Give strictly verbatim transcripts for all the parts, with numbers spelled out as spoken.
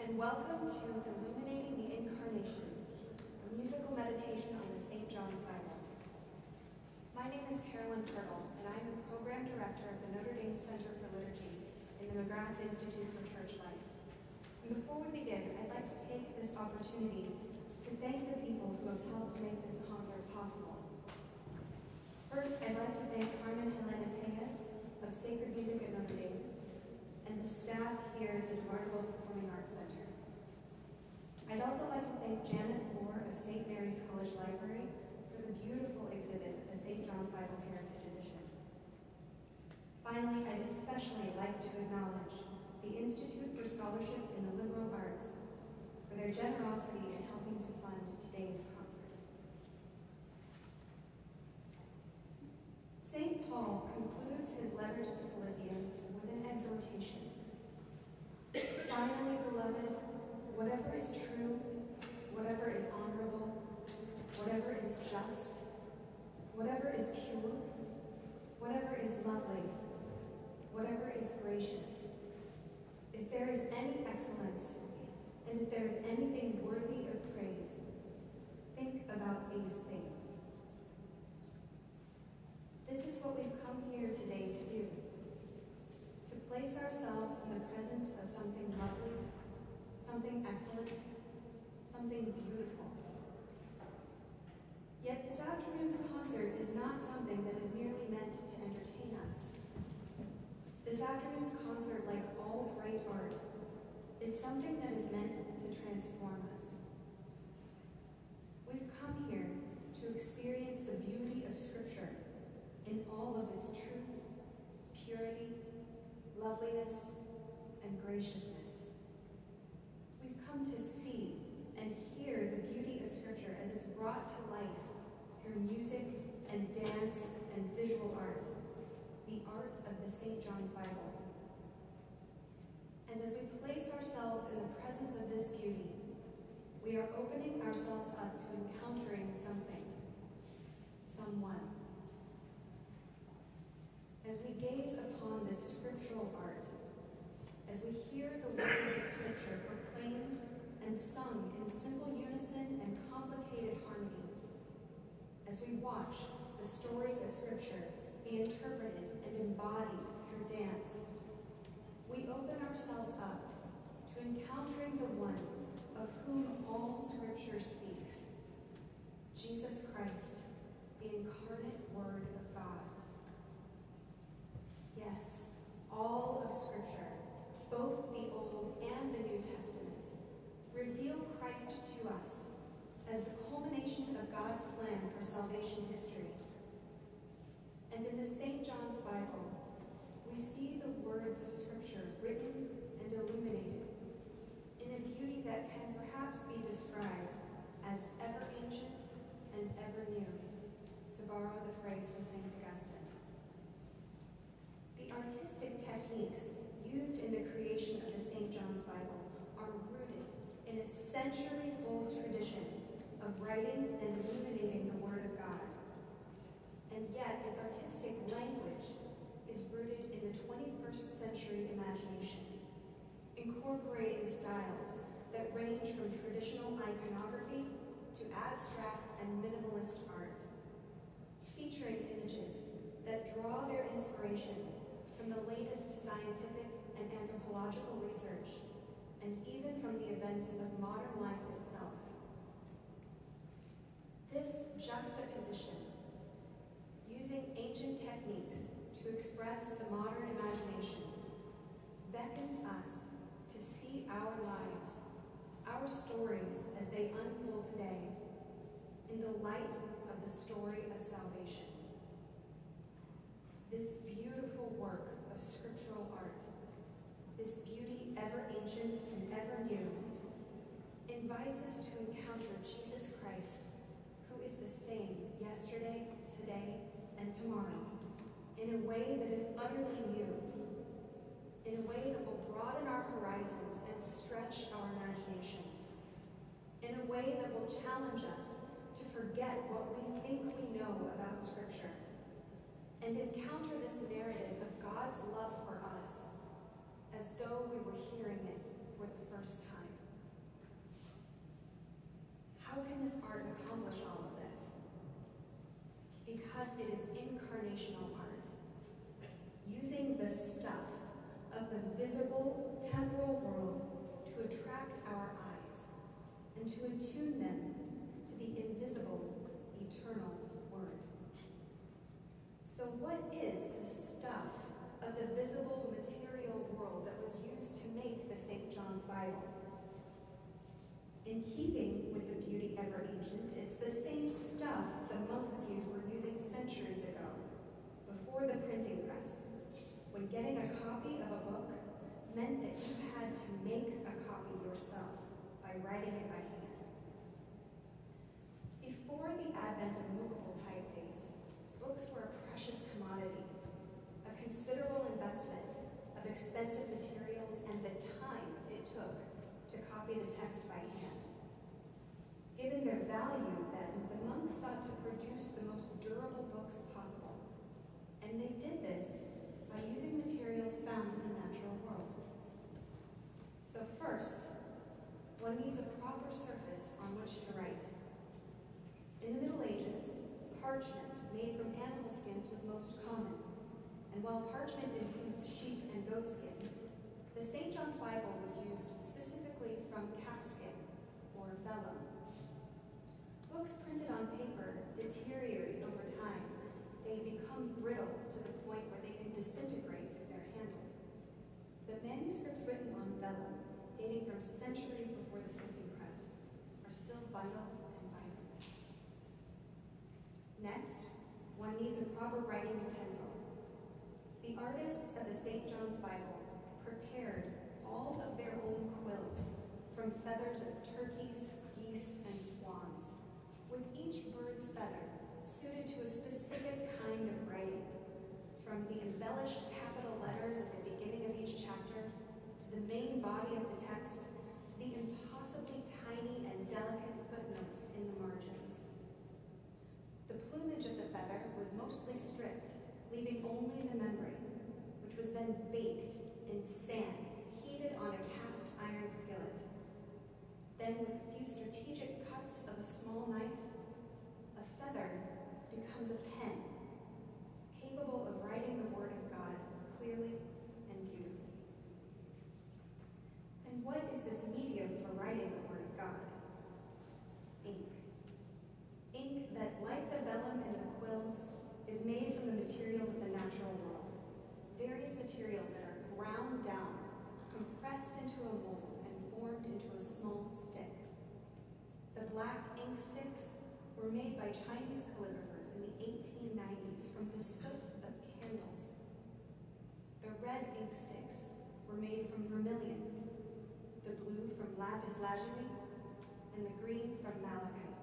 and welcome to Illuminating the Incarnation, a musical meditation on the Saint John's Bible. My name is Carolyn Pirtle, and I am the Program Director of the Notre Dame Center for Liturgy in the McGrath Institute for Church Life. And before we begin, I'd like to take this opportunity to thank the people who have helped make this concert possible. First, I'd like to thank Carmen-Helena Téllez of Sacred Music at Notre Dame, and the staff here at the DeMarco Performing Arts Center. I'd also like to thank Janet Four of Saint Mary's College Library for the beautiful exhibit of the Saint John's Bible Heritage Edition. Finally, I'd especially like to acknowledge the Institute for Scholarship in the Liberal Arts for their generosity in helping to fund today's concert. Saint Paul concludes his letter to the Philippians with an exhortation. Finally, beloved, whatever is true, whatever is honorable, whatever is just, whatever is pure, whatever is lovely, whatever is gracious, if there is any excellence, and if there is anything worthy of praise, think about these things. This is what we've come here today to do, to place ourselves in the presence of something lovely, something excellent, something beautiful. Yet this afternoon's concert is not something that is merely meant to entertain us. This afternoon's concert, like all great art, is something that is meant to transform us. We've come here to experience the beauty of Scripture in all of its truth, purity, loveliness, and graciousness. We've come to see and hear the beauty of Scripture as it's brought to life through music and dance and visual art, the art of the Saint John's Bible. And as we place ourselves in the presence of this beauty, we are opening ourselves up to encountering something, someone. As we gaze upon this scriptural art, as we hear the words of Scripture proclaimed and sung in simple unison and complicated harmony, as we watch the stories of Scripture be interpreted and embodied through dance, we open ourselves up to encountering the one of whom all Scripture speaks, Jesus Christ, the incarnate Word of God. Yes, all of Scripture, both the Old and the New Testaments, reveal Christ to us as the culmination of God's plan for salvation history. And in the Saint John's Bible, we see the words of Scripture written and illuminated in a beauty that can perhaps be described as ever ancient and ever new, to borrow the phrase from Saint Augustine. The artistic techniques used in the creation of the Saint John's Bible are rooted in a centuries-old tradition of writing and illuminating the Word of God. And yet, its artistic language is rooted in the twenty-first century imagination, incorporating styles that range from traditional iconography to abstract and minimalist art, featuring images that draw their inspiration from the latest scientific and anthropological research, and even from the events of modern life itself. This juxtaposition, using ancient techniques to express the modern imagination, beckons us to see our lives, our stories as they unfold today, in the light of the story of salvation. This beautiful work of scriptural art, this beauty ever ancient and ever new, invites us to encounter Jesus Christ, who is the same yesterday, today, and tomorrow, in a way that is utterly new, in a way that will broaden our horizons and stretch our imaginations, in a way that will challenge us to forget what we think we know about Scripture, and encounter this narrative of God's love for us as though we were hearing it for the first time. How can this art accomplish all of this? Because it is incarnational art, using the stuff of the visible temporal world to attract our eyes and to attune them to the invisible, eternal word. So what is the stuff of the visible material world that was used to make the Saint John's Bible? In keeping with the beauty ever ancient, it's the same stuff the monks used were using centuries ago, before the printing press, when getting a copy of a book meant that you had to make a copy yourself by writing it by hand. Before the advent of movable typeface, books were a precious commodity, a considerable investment of expensive materials and the time it took to copy the text by hand. Given their value, then, the monks sought to produce the most durable books possible, and they did this by using materials found in the natural world. So first, one needs a proper surface on which to write. In the Middle Ages, parchment made from animal skins was most common, and while parchment includes sheep and goat skin, the Saint John's Bible was used specifically from calfskin, or vellum. Books printed on paper deteriorate over time. They become brittle to the point where they can disintegrate if they're handled. But manuscripts written on vellum, dating from centuries before the printing press, are still vital and vibrant. Next, one needs a proper writing utensil. The artists of the Saint John's Bible prepared all of their own quills from feathers of turkeys, geese, and swans, with each bird's feather suited to a specific kind of writing, from the embellished capital letters at the beginning of each chapter, to the main body of the text, to the impossibly tiny and delicate footnotes in the margins. The plumage of the feather was mostly stripped, leaving only the membrane, which was then baked in sand, heated on a cast iron skillet. Then, with a few strategic cuts of a small knife, a feather becomes a pen, capable of writing the word of God clearly and beautifully. And what is this medium for writing the word of God? Ink. Ink that, like the vellum and the quills, is made from the materials of the natural world. Various materials that are ground down, compressed into a mold, and formed into a small stick. The black ink sticks were made by Chinese calligraphers in the eighteen nineties from the soot of candles. The red ink sticks were made from vermilion, the blue from lapis lazuli, and the green from malachite.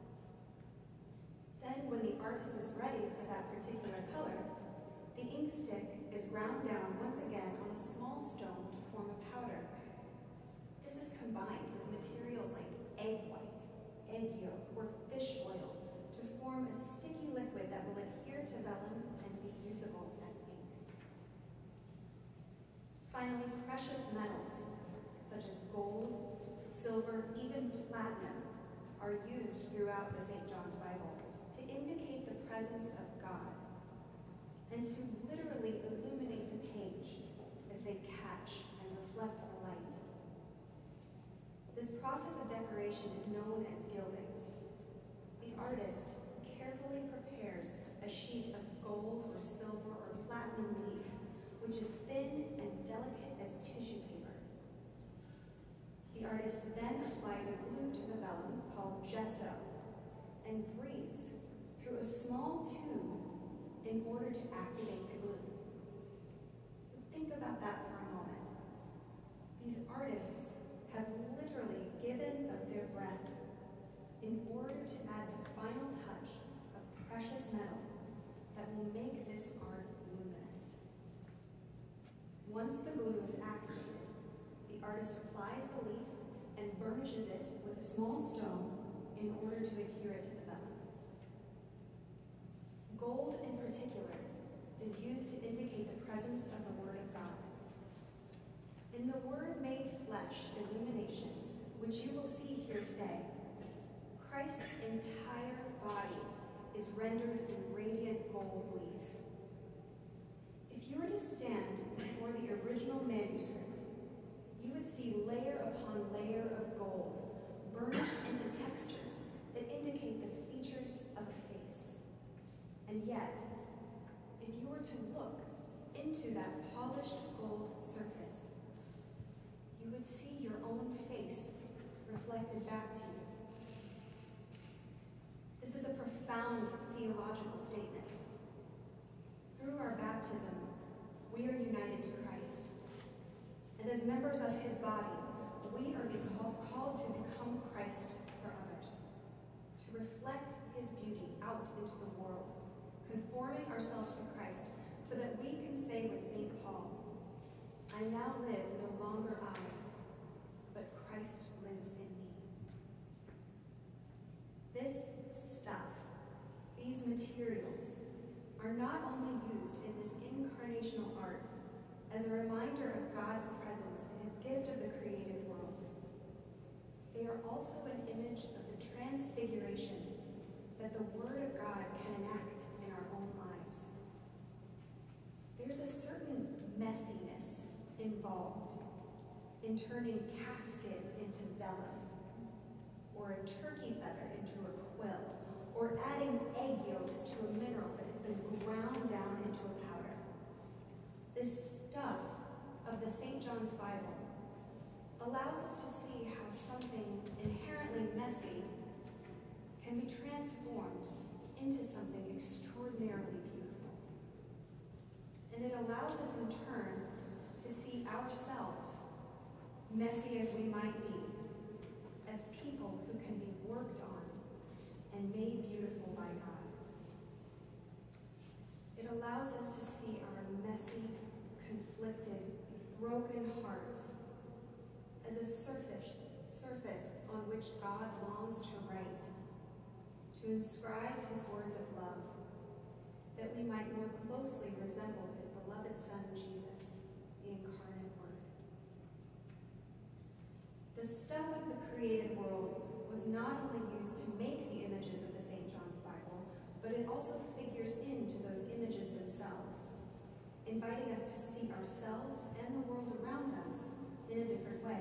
Then, when the artist is ready for that particular color, the ink stick is ground down once again on a small stone to form a powder. This is combined with materials like egg white, egg yolk, or fish oil to form a sticky liquid that will adhere to vellum and be usable as ink. Finally, precious metals, such as gold, silver, even platinum, are used throughout the Saint John's Bible to indicate the presence of God and to literally illuminate the page as they catch and reflect a light. This process of decoration is known as gilding. The artist carefully prepares a sheet of gold or silver or platinum leaf, which is thin and delicate as tissue paper. The artist then applies a glue to the vellum called gesso and breathes through a small tube in order to activate the glue. So think about that for a moment. These artists have literally given of their breath in order to add the final touch of precious metal that will make this art luminous. Once the glue is activated, the artist applies the leaf and burnishes it with a small stone in order to adhere it to the vellum. Gold, in particular, is used to indicate the presence of the Word of God. In the Word made flesh, Illumination, which you will see here today, Christ's entire body is rendered in radiant gold leaf. If you were to stand before the original manuscript, you would see layer upon layer of gold burnished into textures that indicate the features of a face. And yet, if you were to look into that polished gold surface, you would see your own face reflected back to you. This is a profound theological statement. Through our baptism, we are united to Christ. And as members of his body, we are being called, called to become Christ for others, to reflect his beauty out into the world, conforming ourselves to Christ so that we can say with Saint Paul, I now live no longer I, but Christ lives in me. This stuff, these materials, are not only used in this incarnational art as a reminder of God's presence and his gift of the created world. They are also an image of the transfiguration that the Word of God can enact in our own lives. There's a certain messiness involved in turning calf skin into vellum, or a turkey feather into a quill, or adding egg yolks to a mineral that has been ground down into a powder. This stuff of the Saint John's Bible allows us to see how something inherently messy can be transformed into something extraordinarily beautiful. And it allows us in turn to see ourselves, messy as we might be, as people who can be worked on and made beautiful by God. It allows us to see our messy, conflicted, broken hearts as a surface, surface on which God longs to write, to inscribe his words of love, that we might more closely resemble his beloved Son, Jesus, the incarnate Word. The stuff of the created world was not only used to make the images of the Saint John's Bible, but it also figures into those images themselves, inviting us to see ourselves and the world around us in a different way.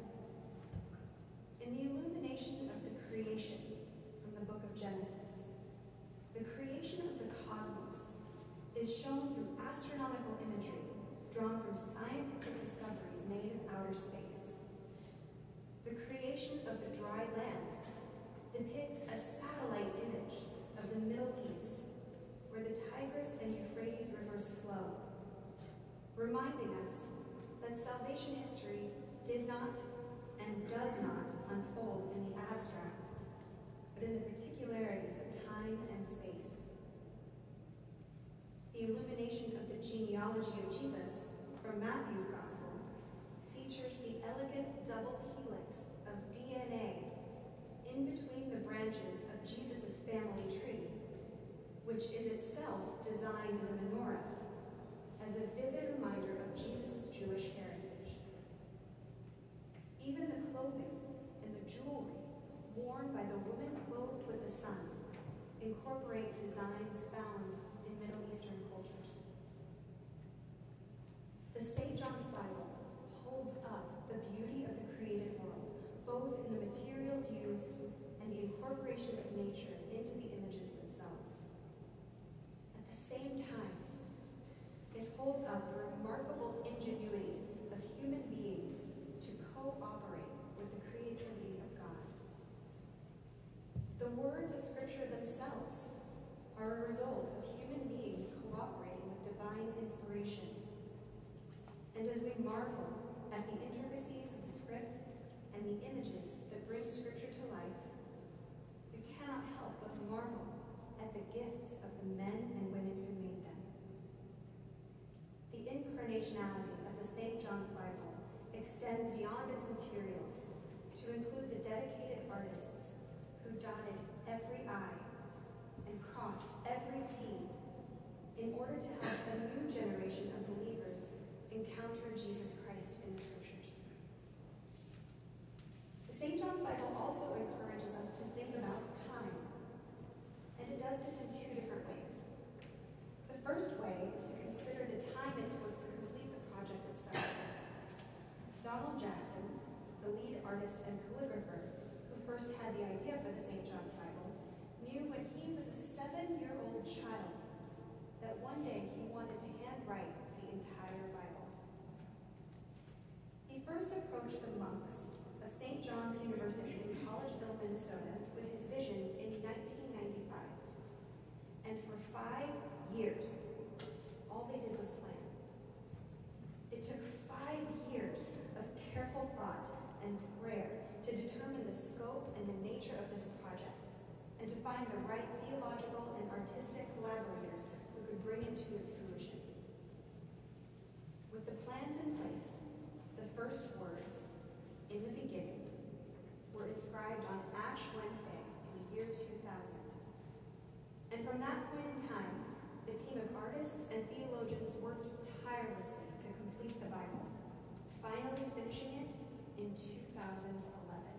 In the illumination of the creation from the book of Genesis, the creation of the cosmos is shown through astronomical imagery drawn from scientific discoveries made of outer space. The creation of the dry land depicts a satellite image of the Middle East, where the Tigris and Euphrates rivers flow, reminding us that salvation history did not and does not unfold in the abstract, but in the particularities of time and space. The illumination of the genealogy of Jesus from Matthew's Gospel features the elegant double helix of D N A in between the branches of Jesus' family tree, which is itself designed as a menorah, as a vivid reminder of Jesus' Jewish heritage. Even the clothing and the jewelry worn by the woman clothed with the sun incorporate designs found in Middle Eastern cultures. The Saint John's Bible holds up the beauty of the created world, both in the materials used and the incorporation of nature into the images themselves. At the same time, it holds up the remarkable ingenuity of human beings to cooperate with the creativity of God. The words of Scripture themselves are a result of human beings cooperating with divine inspiration. And as we marvel at the intricacies of the script and the images that bring Scripture to life, we cannot help but marvel at the gifts of the men and women who made them. The incarnationality of the Saint John's Bible extends beyond its materials to include the dedicated artists who dotted every I and crossed every T in order to help a new generation of believers encounter Jesus Christ in the Scriptures. The Saint John's Bible also encourages us to think about this in two different ways. The first way is to consider the time it took to complete the project itself. Donald Jackson, the lead artist and calligrapher who first had the idea for the Saint John's Bible, knew when he was a seven-year-old child that one day he wanted to handwrite the entire Bible. He first approached the monks of Saint John's University in Collegeville, Minnesota, with his vision in nineteen ninety-five. And for five years, all they did was plan. It took five years of careful thought and prayer to determine the scope and the nature of this project, and to find the right theological and artistic collaborators who could bring it to its fruition. With the plans in place, the first words, "In the beginning," were inscribed on Ash Wednesday in the year two thousand. And from that point in time, the team of artists and theologians worked tirelessly to complete the Bible, finally finishing it in two thousand eleven.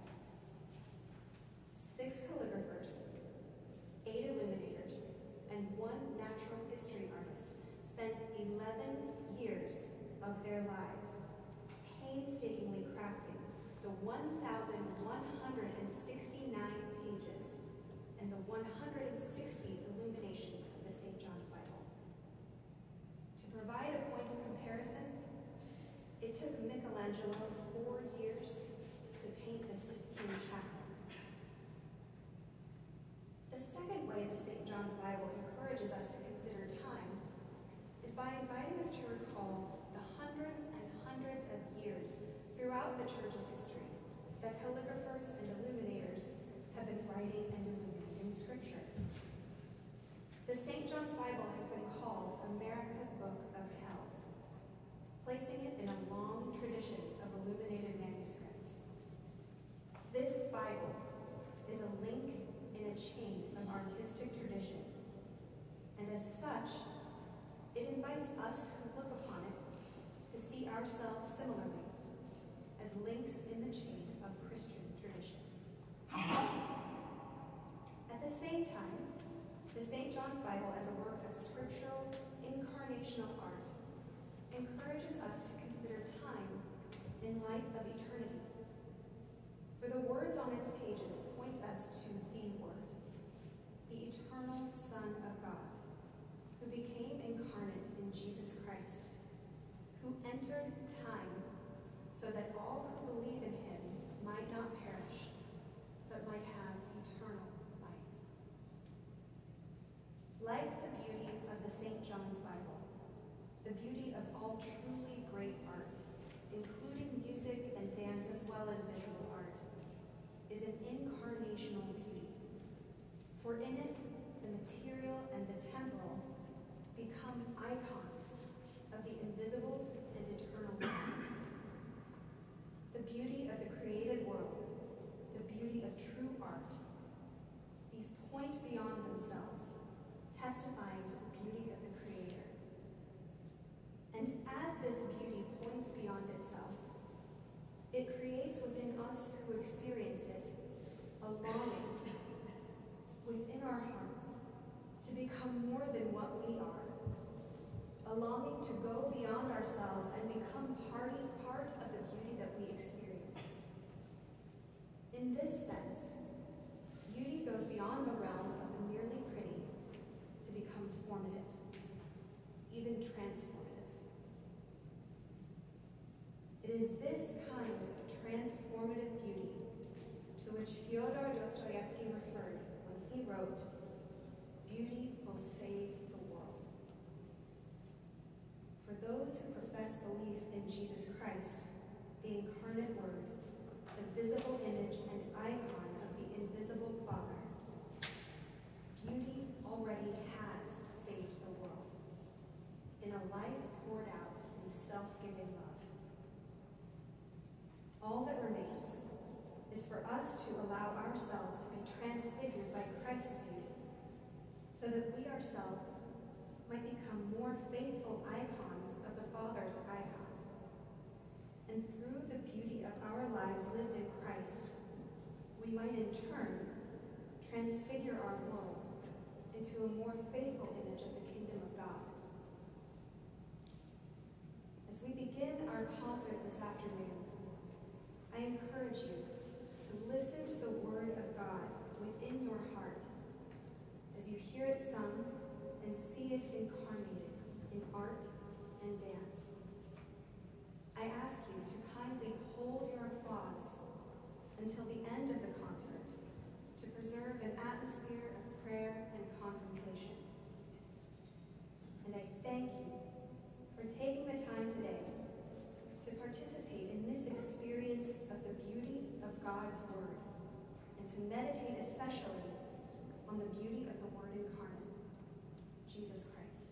Six calligraphers, eight illuminators, and one natural history artist spent eleven years of their lives painstakingly crafting the one thousand one hundred sixty-nine pages and the one hundred sixty illuminations of the Saint John's Bible. To provide a point of comparison, it took Michelangelo four years to paint the Sistine Chapel. The second way the Saint John's Bible encourages us to consider time is by inviting us to recall the hundreds and hundreds of years throughout the Church's history that calligraphers and illuminators have been writing and illuminating Scripture. The Saint John's Bible has been called America's Book of Kells, placing it in a long tradition of illuminated manuscripts. This Bible is a link in a chain of artistic tradition, and as such, it invites us who look upon it to see ourselves similarly as links in the chain of Christian tradition. At the same time, the Saint John's Bible as a work of scriptural, incarnational art encourages us to consider time in light of eternity. For the words on its pages point us to the Word, the eternal Son of God, who became incarnate in Jesus Christ, who entered time so that all who believe in him might not perish, but might have eternal life. Like the beauty of the Saint John's Bible, the beauty of all truly great art, including music and dance as well as visual art, is an incarnational beauty. For in it, the material and the temporal become icons of the invisible and eternal God. The beauty of the created world, the beauty of true art, these point beyond themselves, testifying to the beauty of the Creator. And as this beauty points beyond itself, it creates within us who experience it a longing within our hearts to become more than what we are, a longing to go beyond ourselves and become party, part of the beauty that we experience. In this sense, beauty goes beyond the realm of the merely pretty to become formative, even transformative. It is this kind of transformative beauty to which Fyodor Dostoevsky referred when he wrote, "Beauty will save the world." For those who profess belief in Jesus Christ, the incarnate Word, the visible image and icon of the invisible Father, beauty already has saved the world in a life poured out in self-giving love. All that remains is for us to allow ourselves to be transfigured by Christ's beauty, so that we ourselves might become more faithful icons of the Father's icon. And through the beauty of our lives lived in Christ, we might in turn transfigure our world into a into a more faithful image of the kingdom of God. As we begin our concert this afternoon, I encourage you to listen to the word of God within your heart as you hear it sung and see it incarnated in art and dance. I ask you to kindly hold your applause until the end of the concert to preserve an atmosphere of prayer and contemplation. And I thank you for taking the time today to participate in this experience of the beauty of God's Word and to meditate especially on the beauty of the Word incarnate, Jesus Christ.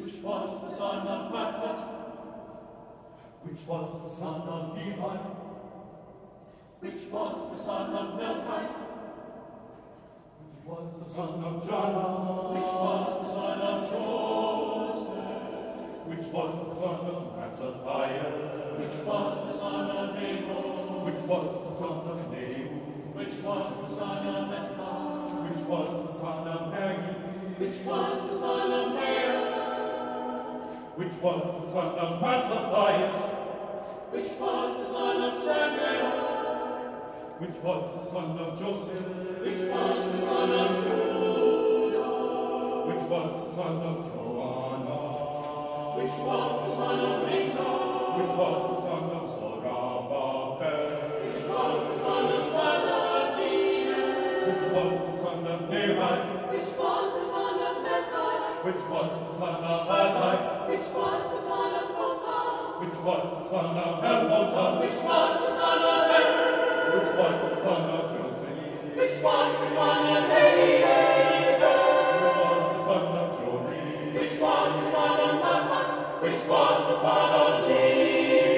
which was the son of Matthat, which was the son of Levi, which was the son of Melchi, which was the son of Jonah, which was the son of Joseph, which was the son of Mattathiah, which was the son of Abel, which was the son of Nahum, which was the son of Esther, which was the son of Maggie, which was the son of Maia, which was the son of Mattathias, which was the son of Samuel, which was the son of Joseph, which was the son of Judah, which was the son of Joanna, which was the son of Risa, which was the son of Zorobabel, which was the son of Salatiel, which was the son of Nehemiah, which was the son of Becca, which was the son of Adai, which was the son of Kosa, which was the son of Elmodam, which was the son of Er, which was the son of Joseph, which was the son of Eliezer, which was the son of Jori, which was the son of Matthat, which was the son of Levi,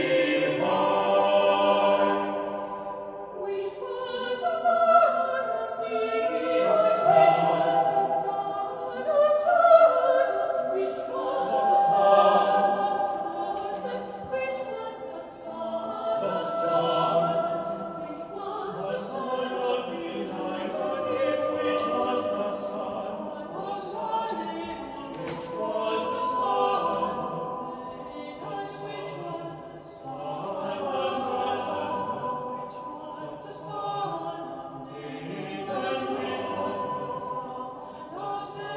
which was the son of Simeon, which was the son of Judah, which was the son of Joseph, which was the son of Son, which was the son of Elias, which was the son of Salim, which was the son of Enos, which was the son of Zata, which was the son of Nathan, which was the son of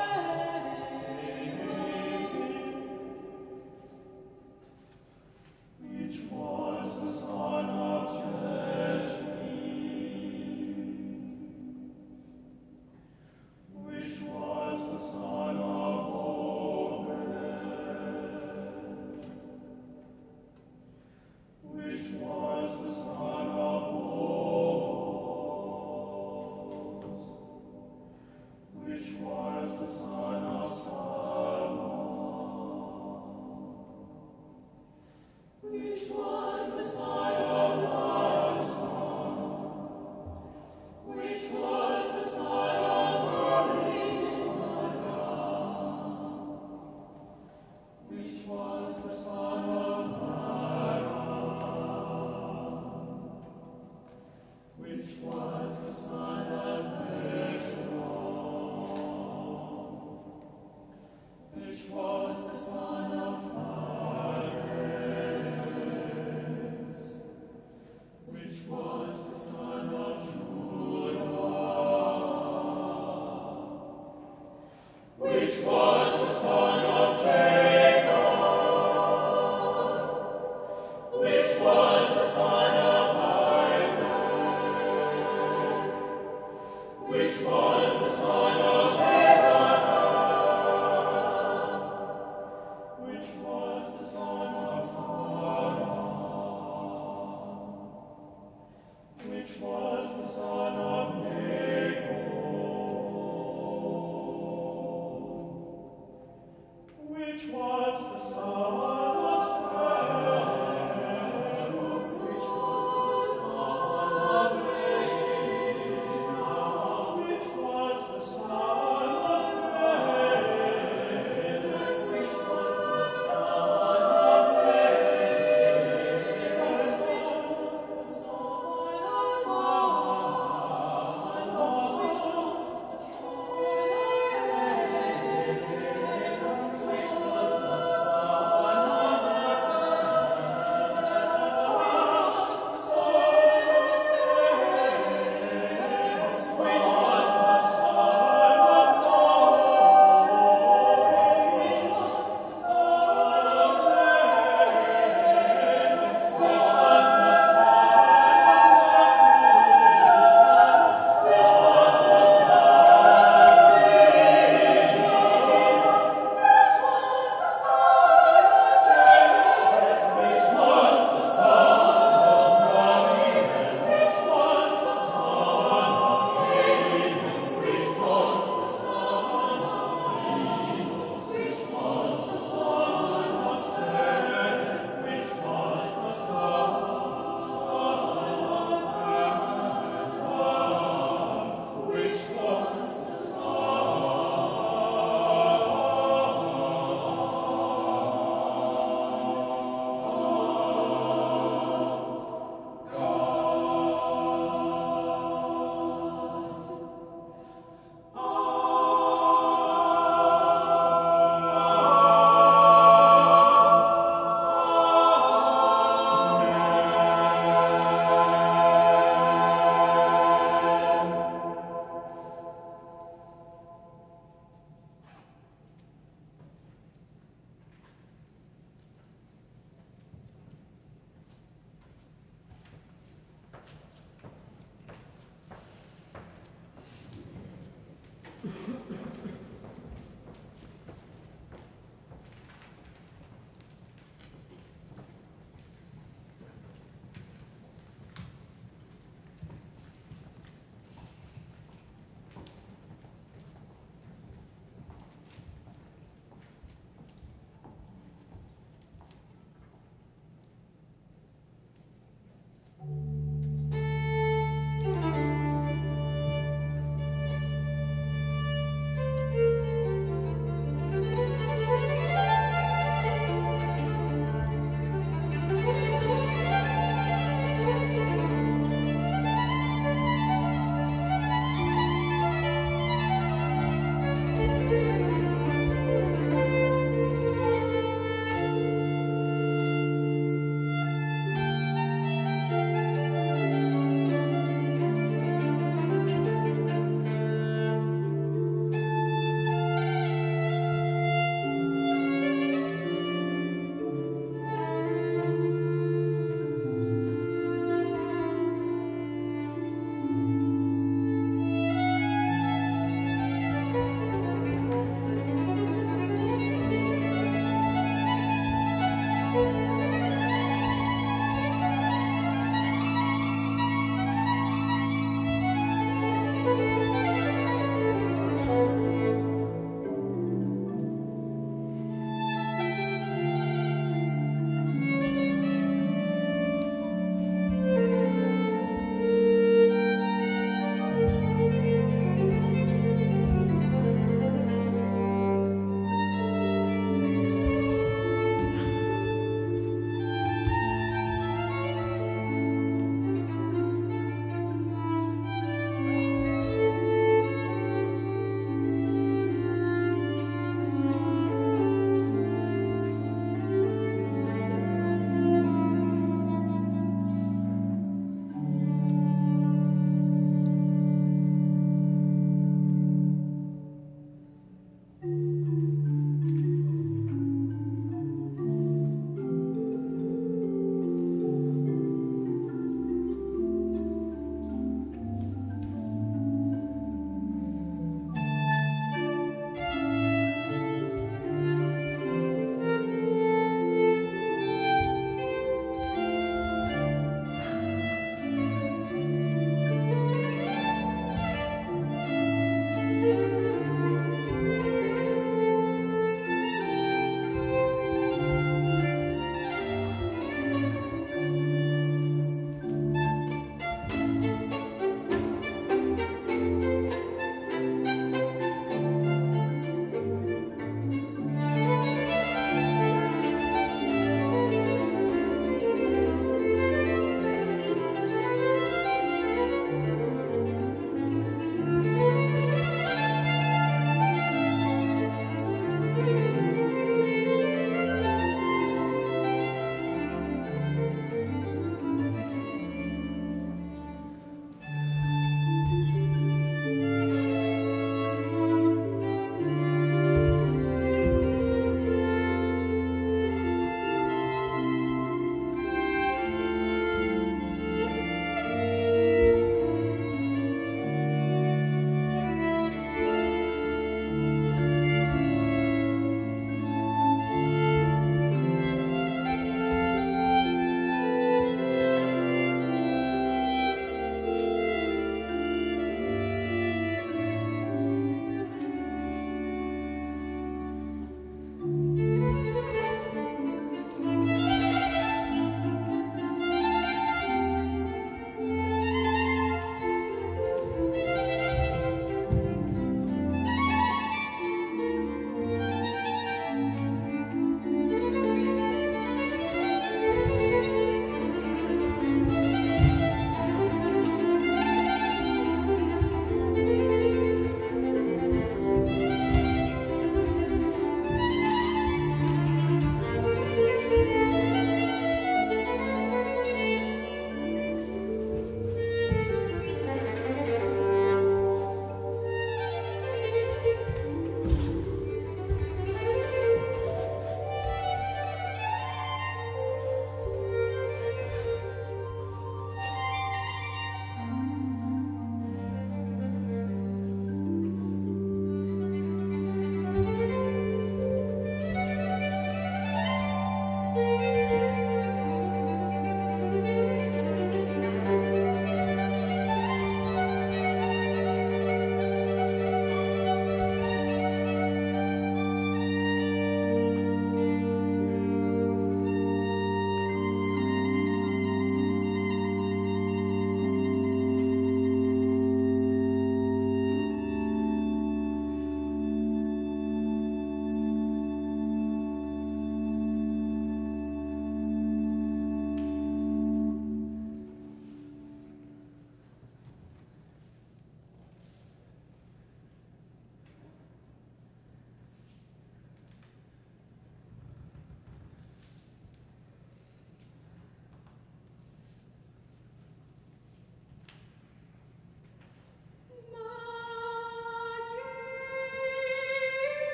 David, which was the son of Jesse, which was the son of Obed, which was the son of Boaz, which was the son of Salmon, which was the son of Naasson, which was the son of Aminadab, which was the son of Haran, which was the son of Hezron, which was the son of Phares,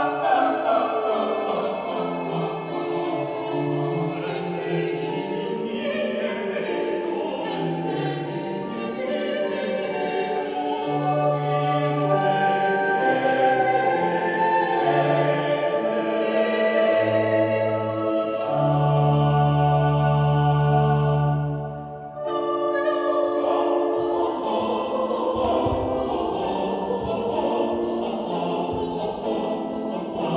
Thank you.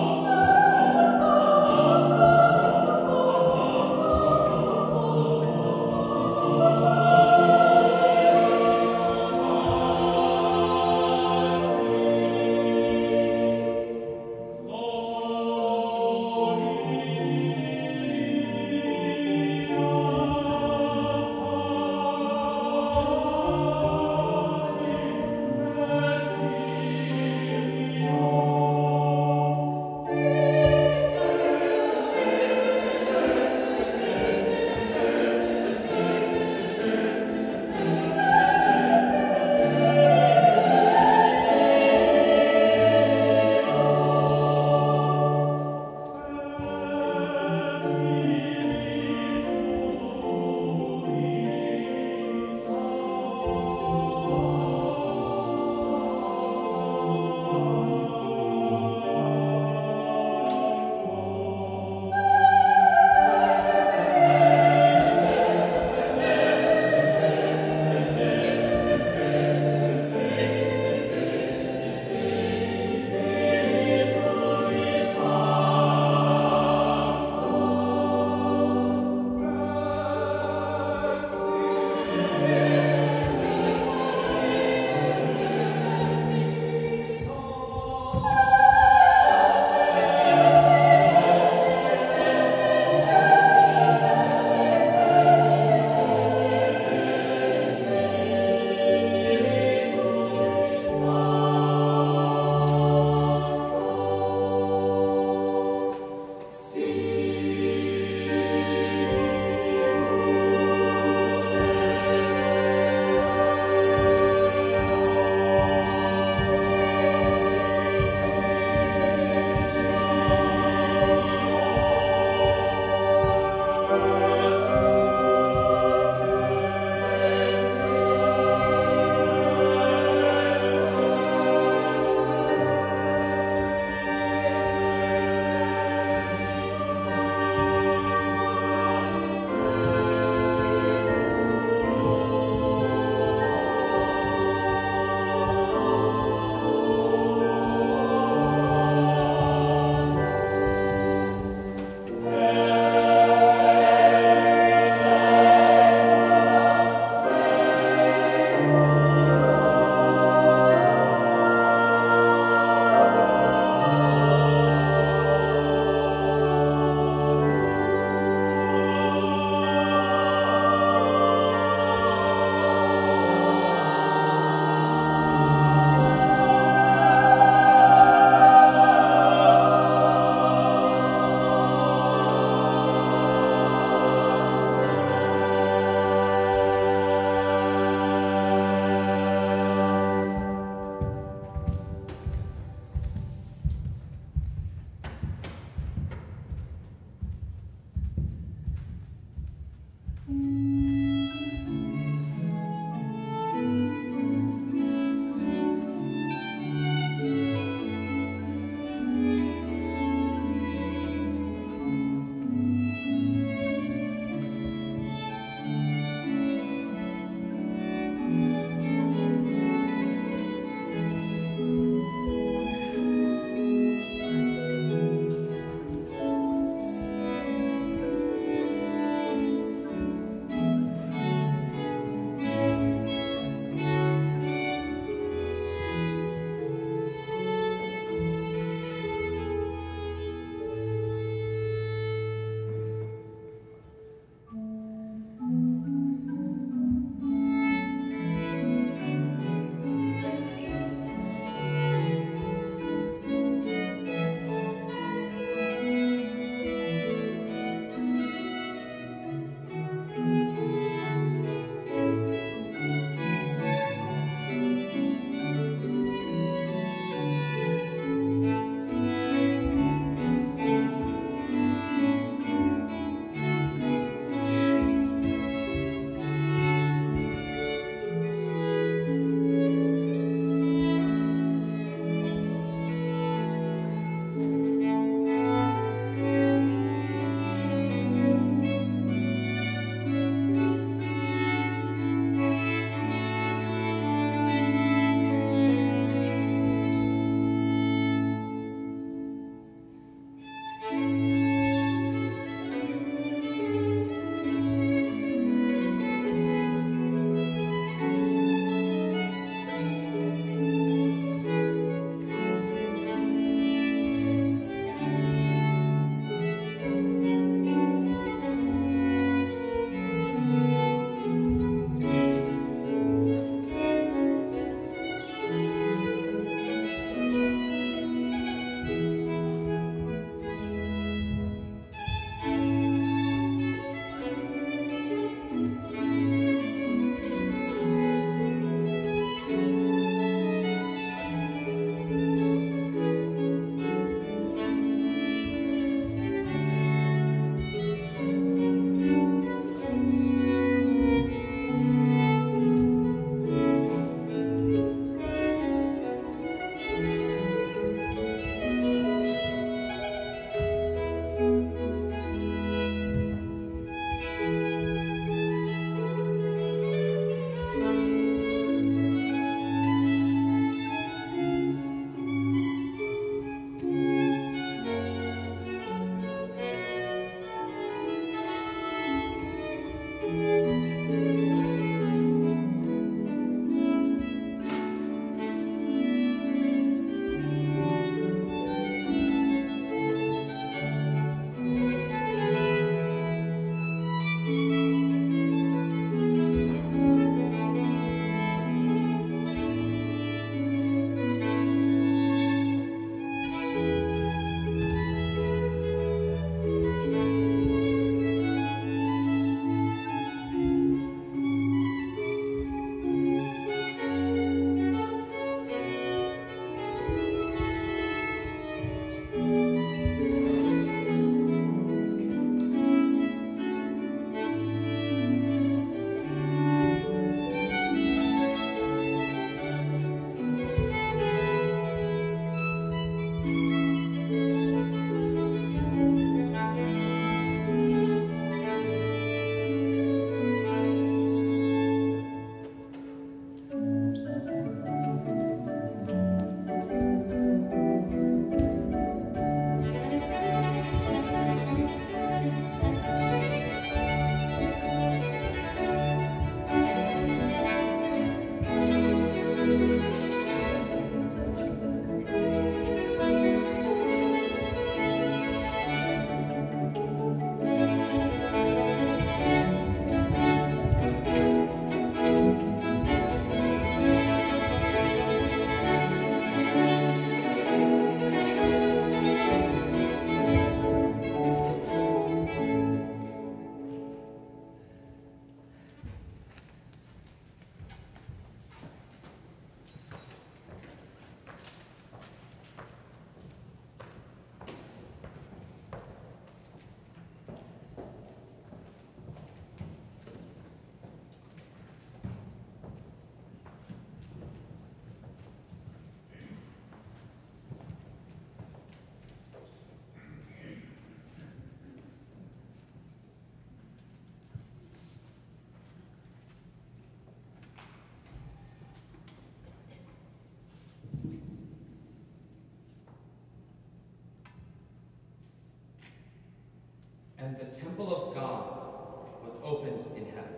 And the temple of God was opened in heaven.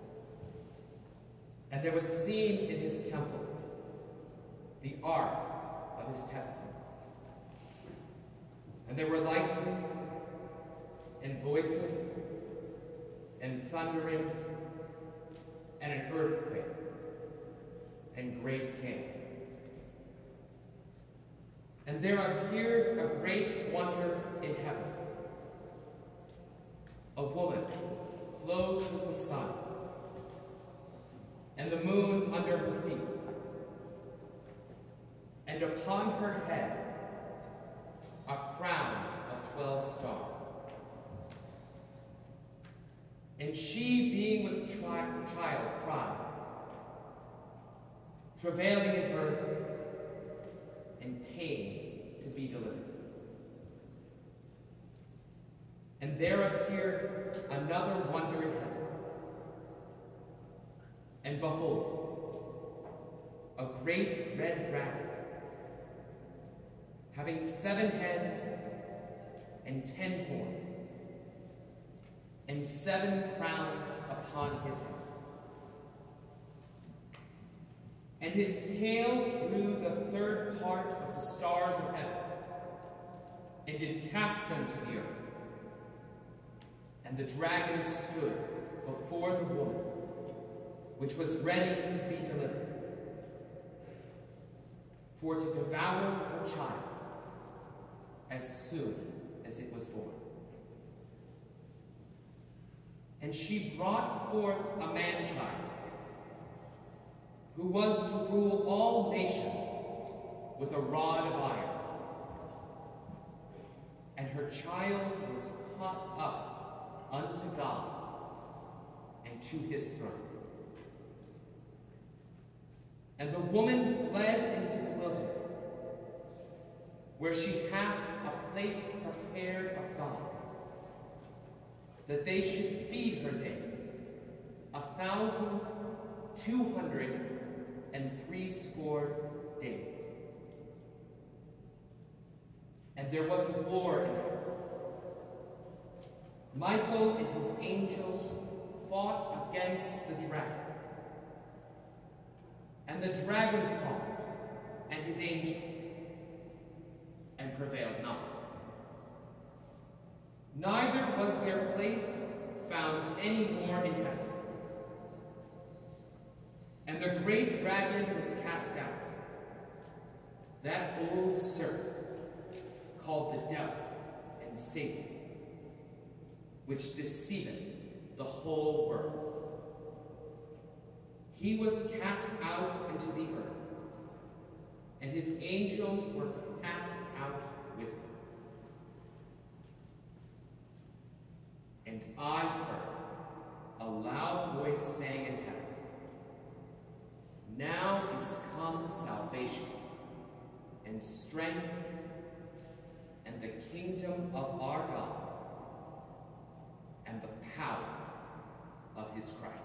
And there was seen in his temple the ark of his testament. And there were lightnings, and voices, and thunderings, and an earthquake, and great hail. And there appeared a great wonder in heaven, a woman clothed with the sun, and the moon under her feet, and upon her head a crown of twelve stars. And she, being with tri child, cried, travailing in birth, and pained to be delivered. And there appeared another wonder in heaven. And behold, a great red dragon, having seven heads and ten horns, and seven crowns upon his head. And his tail drew the third part of the stars of heaven, and did cast them to the earth. And the dragon stood before the woman, which was ready to be delivered, for to devour her child as soon as it was born. And she brought forth a man-child, who was to rule all nations with a rod of iron. And her child was caught up unto God and to his throne. And the woman fled into the wilderness, where she hath a place prepared of God, that they should feed her there a thousand two hundred and threescore days. And there was a war in heaven. Michael and his angels fought against the dragon. And the dragon fought, and his angels, and prevailed not. Neither was their place found any more in heaven. And the great dragon was cast out, that old serpent, called the devil and Satan, which deceiveth the whole world. He was cast out into the earth, and his angels were cast out with him. And I heard a loud voice saying in heaven, now is come salvation, and strength, and the kingdom of our God, and the power of his Christ.